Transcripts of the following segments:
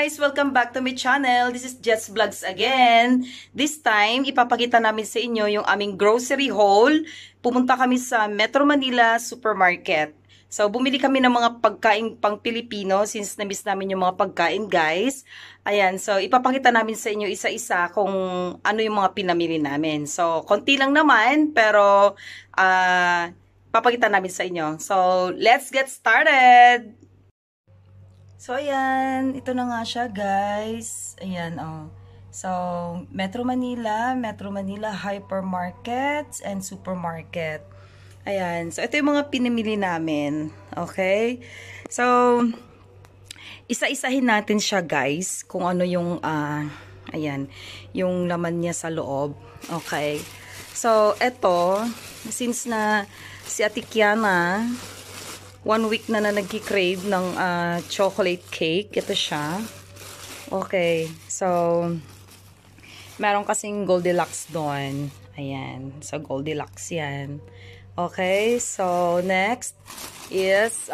guys! Welcome back to my channel. This is Jess Vlogs again. This time, ipapakita namin sa inyo yung aming grocery haul. Pumunta kami sa Metro Manila Supermarket. So, bumili kami ng mga pagkain pang Pilipino since na-miss namin yung mga pagkain, guys. Ayan, so ipapakita namin sa inyo isa-isa kung ano yung mga pinamili namin. So, konti lang naman, pero papakita namin sa inyo. So, let's get started! So, ayan. Ito na nga siya, guys. Ayan, oh. So, Metro Manila Hypermarket and Supermarket. Ayan. So, ito yung mga pinamili namin. Okay? So, isa-isahin natin siya, guys. Kung ano yung, ayan, yung laman niya sa loob. Okay? So, ito, since na si Ate Kiana, 1 week na nagki-crave ng chocolate cake. Ito siya. Okay. So, meron kasing Goldilocks doon. Ayan. So, Goldilocks yan. Okay. So, next is,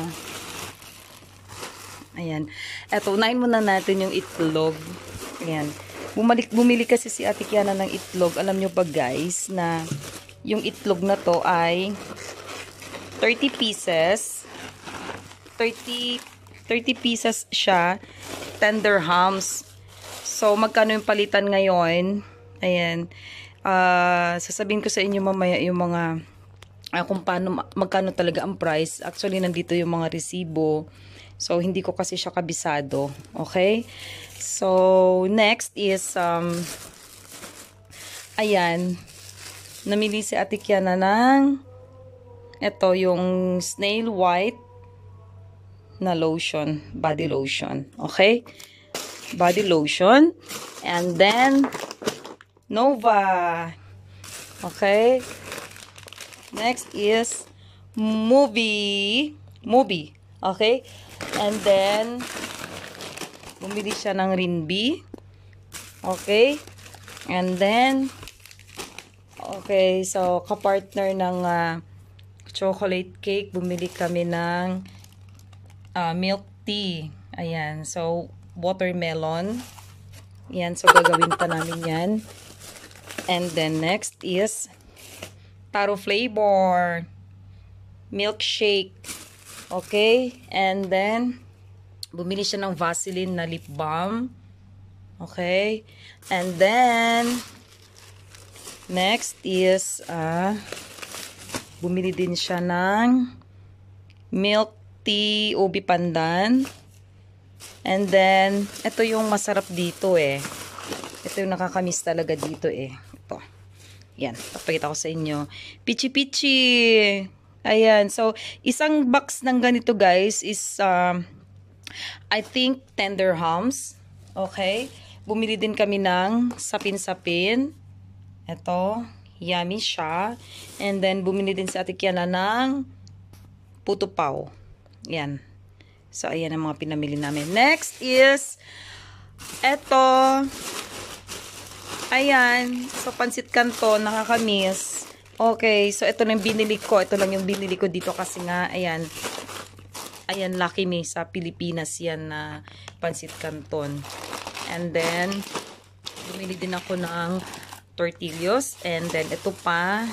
ayan. Eto, unahin muna natin yung itlog. Ayan. Bumili kasi si Ate Kiana ng itlog. Alam nyo ba, guys, na yung itlog na to ay 30 pieces. 30 pieces siya. Tender hams. So, magkano yung palitan ngayon? Ayan. Sasabihin ko sa inyo mamaya yung mga kung paano, magkano talaga ang price. Actually, nandito yung mga resibo. So, hindi ko kasi siya kabisado. Okay? So, next is, ayan. Namili si Ate Kiana ng ito yung snail white na lotion, body lotion. Okay? Body lotion. And then, Nova. Okay? Next is Movie. Okay? And then, bumili siya ng Rinbi. Okay? And then, okay, so, kapartner ng chocolate cake, bumili kami ng milk tea. Ayan. So, watermelon. Ayan. So, gagawin pa namin yan. And then, next is taro flavor. Milkshake. Okay. And then, bumili siya ng Vaseline na lip balm. Okay. And then, next is, bumili din siya ng milk tea, ubi pandan. And then, ito yung masarap dito eh. Ito yung nakakamiss talaga dito eh. Ito. Yan. Papakita ko sa inyo. Pichi-pichi. Ayan. So, isang box ng ganito, guys, is, I think, tender hams. Okay. Bumili din kami ng sapin-sapin. Ito. Yummy siya. And then, bumili din sa Ate Kiana ng puto pao. Yan. So, ayan ang mga pinamili namin. Next is, eto. Ayan. So, pansit canton. Nakakamiss. Okay. So, ito lang binili ko. Ito lang yung binili ko dito kasi nga, ayan. Ayan, Lucky Me. Sa Pilipinas yan na pansit canton. And then, bumili din ako ng tortillos. And then, ito pa.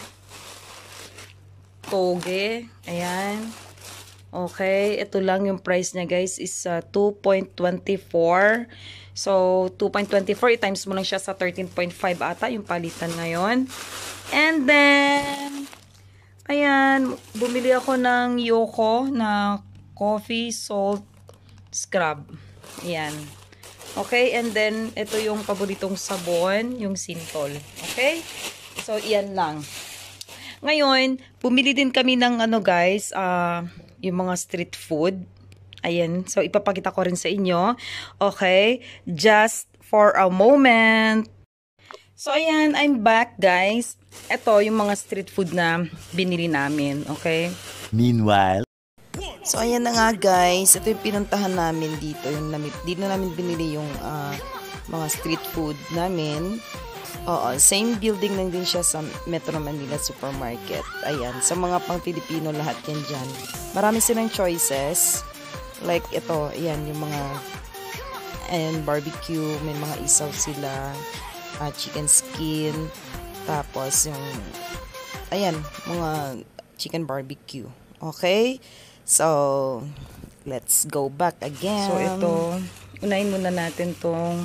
Toge. Ayan. Okay. Ito lang yung price niya, guys, is 2.24. So, 2.24. I-times mo lang siya sa 13.5 ata yung palitan ngayon. And then, ayan. Bumili ako ng Yoko na coffee salt scrub. Ayan. Okay, and then, ito yung paboritong sabon, yung Sintol. Okay? So, iyan lang. Ngayon, bumili din kami ng, guys, yung mga street food. Ayan. So, ipapakita ko rin sa inyo. Okay? Just for a moment. So, ayan, I'm back, guys. Ito, yung mga street food na binili namin. Okay? Meanwhile, so, ayan na nga, guys. Ito yung pinuntahan namin dito. Dito namin binili yung mga street food namin. Oo, same building lang din siya sa Metro Manila Supermarket. Ayan, sa mga pang Pilipino lahat yan dyan. Marami silang choices. Like ito, ayan, yung mga and barbecue. May mga isaw sila, chicken skin, tapos yung, ayan, mga chicken barbecue. Okay? So, let's go back again. So, ito, unahin muna natin tong,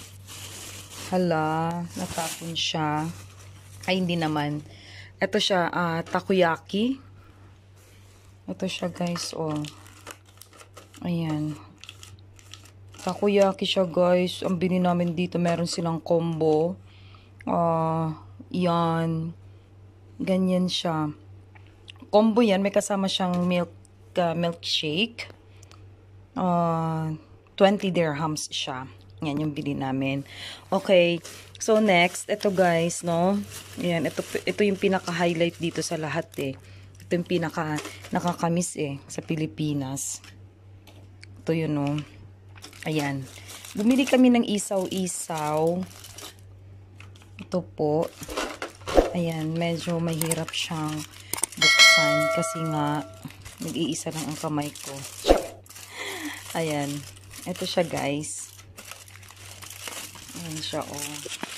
hala, natapon siya. Ay, hindi naman. Ito siya, takoyaki. Ito siya, guys, oh. Ayan. Takoyaki siya, guys. Ang bili namin dito, meron silang combo. Yan. Ganyan siya. Combo yan. May kasama siyang milkshake. 20 dirhams siya. Yan yung bili namin. Okay. So, next. Ito, guys, no? Ayan. Ito yung pinaka-highlight dito sa lahat, eh. Ito yung nakakamiss, eh, sa Pilipinas. Ito yun, no? Ayan. Bumili kami ng isaw-isaw. Ito po. Ayan. Medyo mahirap siyang buksan kasi nga nag-iisa lang ang kamay ko. Ayan. Ito siya, guys. Ayan siya, oh.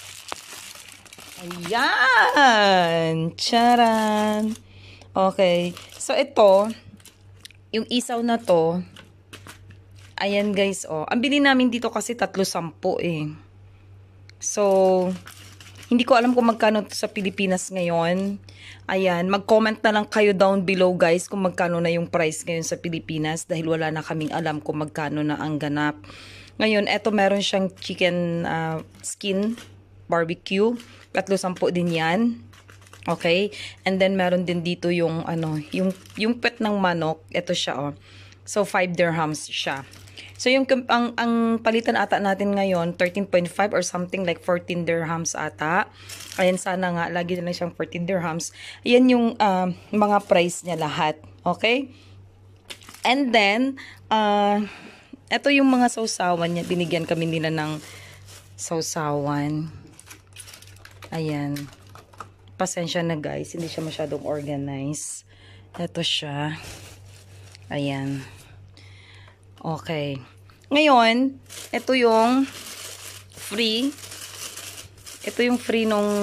Ayan! Charan! Okay. So, ito, yung isaw na to, ayan, guys, oh. Ang bili namin dito kasi 3.10 eh. So, hindi ko alam kung magkano to sa Pilipinas ngayon. Ayan, mag-comment na lang kayo down below, guys, kung magkano na yung price ngayon sa Pilipinas dahil wala na kaming alam kung magkano na ang ganap. Ngayon, eto meron siyang chicken skin barbecue. 3.10 din yan. Okay? And then, meron din dito yung, yung pet ng manok. Ito siya, oh. So, 5 dirhams siya. So, ang palitan ata natin ngayon, 13.5 or something like 14 dirhams ata. Ayan, sana nga, lagi na lang siyang 14 dirhams. Ayan yung mga price niya lahat. Okay? And then, ito yung mga sausawan niya. Binigyan kami nila ng sausawan. Ayan. Pasensya na, guys. Hindi siya masyadong organized. Ito siya. Ayan. Okay. Ngayon, ito yung free. Ito yung free nung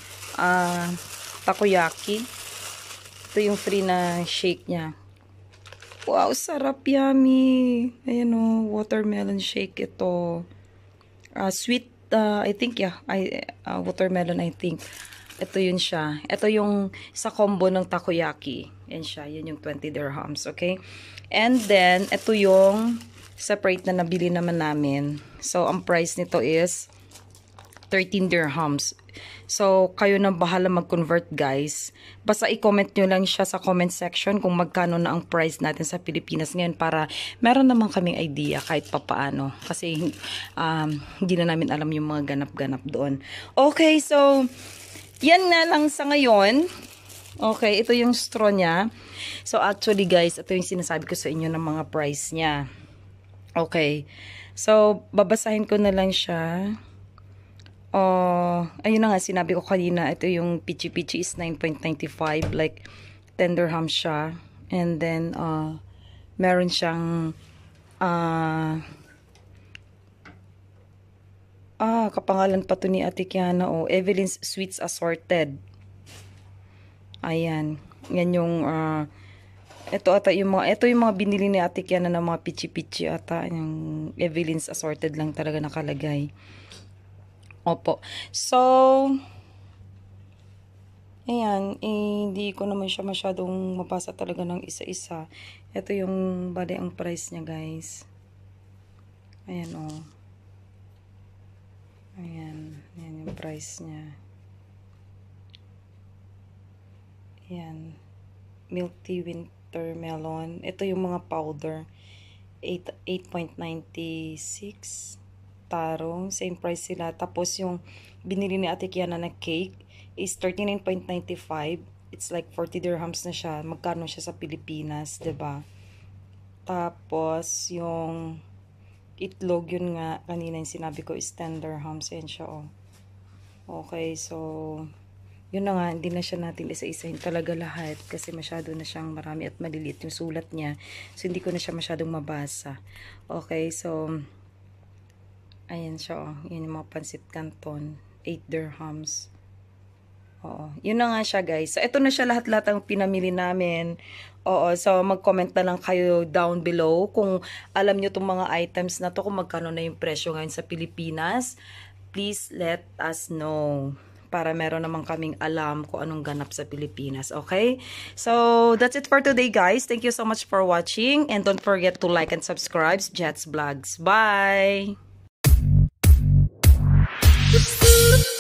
takoyaki. Ito yung free na shake niya. Wow, sarap, yummy. Ayan o, watermelon shake ito. Sweet, I think, yeah. Watermelon, I think. Ito yun siya. Ito yung sa combo ng takoyaki. Yan siya. Yan yung 20 dirhams, okay? And then, ito yung separate na nabili naman namin. So, ang price nito is 13 dirhams. So, kayo na bahala mag-convert, guys. Basta i-comment nyo lang siya sa comment section kung magkano na ang price natin sa Pilipinas ngayon para meron naman kaming idea kahit papaano. Kasi hindi na namin alam yung mga ganap-ganap doon. Okay, so, yan na lang sa ngayon. Okay, ito yung straw niya. So, actually, guys, ito yung sinasabi ko sa inyo ng mga price niya. Okay. So, babasahin ko na lang siya. Ayun na nga, sinabi ko kanina, ito yung pichi-pichi is 9.95, like 10 dirhams siya. And then, meron siyang, kapangalan pa to ni Ate Kiana, oh, Evelyn's Sweets Assorted. Ayan. Yan yung, ito yung mga binili ni Ate Kiana ng mga pichi-pichi ata. Yung Evelyn's Assorted lang talaga nakalagay. Opo. So, ayan, hindi ko naman siya masyadong mabasa talaga ng isa-isa. Ito yung bali ang price niya, guys. Ayan, oh. Ayan, ayan yung price niya. Ayan. Milk tea winter melon. Ito yung mga powder. 8.96. Tarong, same price sila. Tapos yung binili ni Ate Kiana na cake is 39.95. It's like 40 dirhams na siya. Magkano siya sa Pilipinas, 'di ba? Tapos yung itlog, yun nga kanina yung sinabi ko is 10 dirhams. Yan siya, oh. Okay, so yun na nga, hindi na siya natin isa-isahin talaga lahat kasi masyado na siyang marami at maliliit yung sulat niya. So hindi ko na siya masyadong mabasa. Okay, so 'yan na lang sa ngayon. Okay, ito yung straw niya. So actually, guys, ito yung sinasabi ko sa inyo ng mga price niya. Okay, so yan na lang sa ngayon. Okay, so yan na lang sa ngayon. Ayan siya, oh. Yun yung mga pansit canton. 8 dirhams. Oo. Yun na nga siya, guys. So, ito na siya lahat-lahat ang pinamili namin. Oo. So, mag-comment na lang kayo down below kung alam nyo itong mga items na to, kung magkano na yung presyo ngayon sa Pilipinas. Please let us know. Para meron naman kaming alam kung anong ganap sa Pilipinas. Okay? So, that's it for today, guys. Thank you so much for watching. And don't forget to like and subscribe Jets Vlogs. Bye!